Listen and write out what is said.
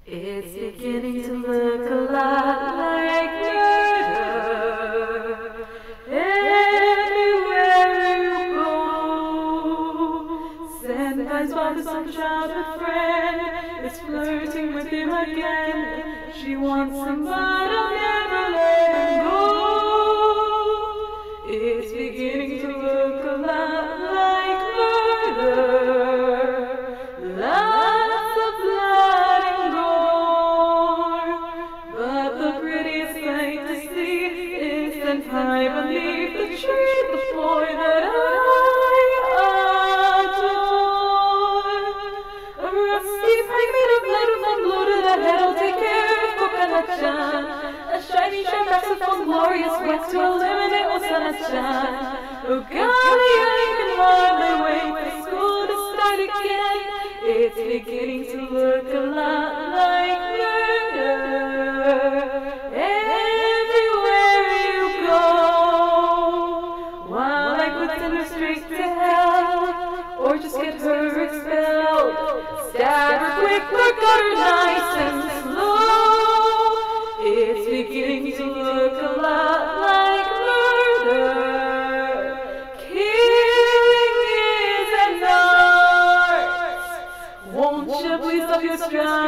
It's beginning to look a lot like murder. Everywhere you go, Sandpine's wife is some childhood friend is flirting with him again. She wants him, but I'll never let him go. It's beginning to look a lot like murder. Lots of blood and gore, but the prettiest sight to see is Senpai beneath the tree, the boy that I adore. A rusty pike made of lead from blow to the head, I'll take care of Coconut-chan. A shiny saxophone, glorious wet to eliminate Osana-chan. Oh golly, I can hardly wait for school to start again. It's beginning to look a lot like murder. Everywhere you go, while I could send her straight to hell, or just get her expelled. Stab her quick, or cut her nice and slow. It's beginning to look a lot like murder. Killing is an art. Won't you please stop your stride?